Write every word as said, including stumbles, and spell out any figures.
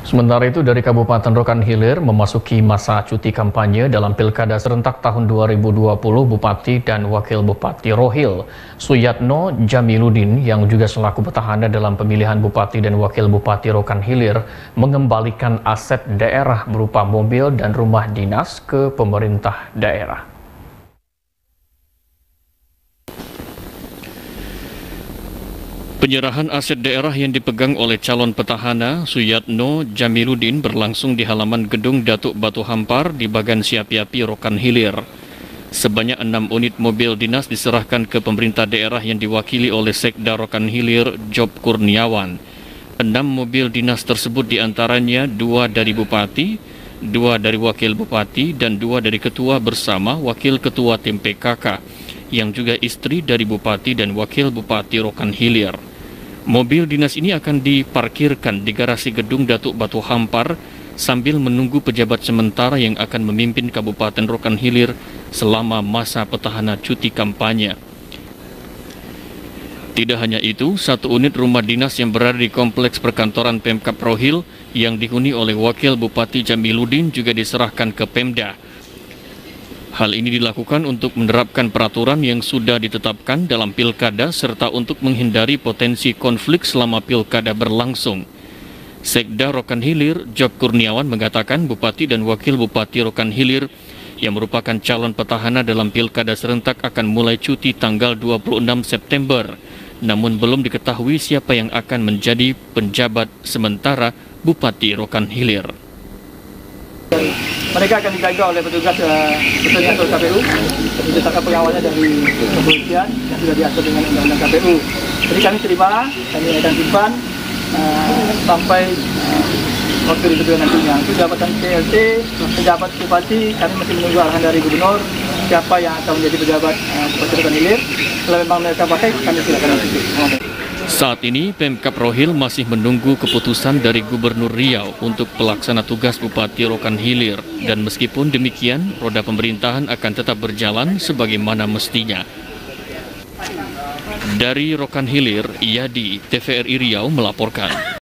Sementara itu dari Kabupaten Rokan Hilir memasuki masa cuti kampanye dalam Pilkada serentak tahun dua ribu dua puluh, Bupati dan Wakil Bupati Rohil Suyatno Jamiludin yang juga selaku petahana dalam pemilihan Bupati dan Wakil Bupati Rokan Hilir mengembalikan aset daerah berupa mobil dan rumah dinas ke pemerintah daerah. Penyerahan aset daerah yang dipegang oleh calon petahana Suyatno Jamiludin berlangsung di halaman gedung Datuk Batu Hampar di Bagan Siapi-Api Rokan Hilir. Sebanyak enam unit mobil dinas diserahkan ke pemerintah daerah yang diwakili oleh Sekda Rokan Hilir Job Kurniawan. Enam mobil dinas tersebut diantaranya dua dari Bupati, dua dari Wakil Bupati, dan dua dari Ketua bersama Wakil Ketua Tim P K K, yang juga istri dari Bupati dan Wakil Bupati Rokan Hilir. Mobil dinas ini akan diparkirkan di garasi gedung Datuk Batu Hampar sambil menunggu pejabat sementara yang akan memimpin Kabupaten Rokan Hilir selama masa petahana cuti kampanye. Tidak hanya itu, satu unit rumah dinas yang berada di kompleks perkantoran Pemkab Rohil yang dihuni oleh Wakil Bupati Jamiludin juga diserahkan ke Pemda. Hal ini dilakukan untuk menerapkan peraturan yang sudah ditetapkan dalam pilkada serta untuk menghindari potensi konflik selama pilkada berlangsung. Sekda Rokan Hilir Job Kurniawan mengatakan Bupati dan Wakil Bupati Rokan Hilir yang merupakan calon petahana dalam pilkada serentak akan mulai cuti tanggal dua puluh enam September. Namun belum diketahui siapa yang akan menjadi penjabat sementara Bupati Rokan Hilir. Mereka akan dijaga oleh petugas uh, petugas K P U, berdasarkan pengawalnya dari kepolisian yang sudah diatur dengan undang-undang K P U. Jadi kami terima, kami akan simpan uh, sampai uh, waktu ditentukan nantinya. Untuk jabatan P L T, pejabat bupati, kami masih menunggu arahan dari gubernur siapa yang akan menjadi pejabat uh, Bupati Rokan Hilir. Kalau memang mereka pakai, kami silakan lanjut. Saat ini, Pemkab Rohil masih menunggu keputusan dari Gubernur Riau untuk pelaksana tugas Bupati Rokan Hilir. Dan meskipun demikian, roda pemerintahan akan tetap berjalan sebagaimana mestinya. Dari Rokan Hilir, Yadi, T V R I Riau melaporkan.